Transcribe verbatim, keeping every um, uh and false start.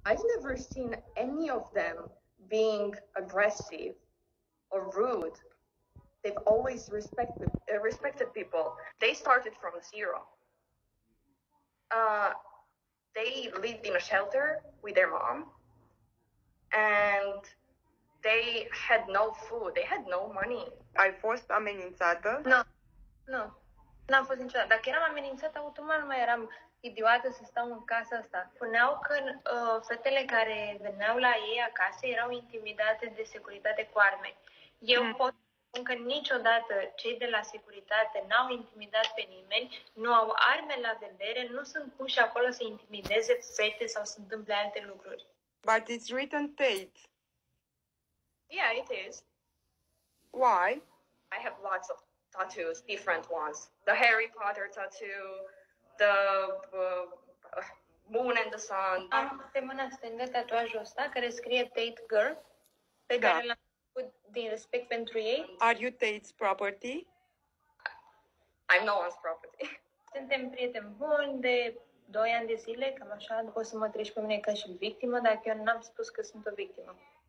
I've never seen any of them being aggressive or rude. They've always respected uh, respected people. They started from zero. Uh, they lived in a shelter with their mom, and they had no food. They had no money. Ai fost amenințată? Nu, nu. N-am fost niciodată. Dacă eram amenințată, automat nu mai eram idiotă să stau în casa asta. Spuneau că uh, fetele care veneau la ei acasă erau intimidate de securitate cu arme. Eu mm. pot spun că niciodată cei de la securitate n-au intimidat pe nimeni, nu au arme la vedere, nu sunt puși acolo să intimideze fete sau să întâmple alte lucruri. But it's written Tate. Yeah, it is. Why? I have lots of tattoos, different ones. The Harry Potter tattoo, the uh, Moon and the Sun. Am pe mâna stângă tatuajul ăsta care scrie Tate Girl, pe Da. care l-am făcut din respect pentru ei. Are you Tate's property? I'm no one's property. Suntem prieteni buni de doi ani de zile, cam așa, după să mă treci pe mine ca și victimă, dacă eu n-am spus că sunt o victimă.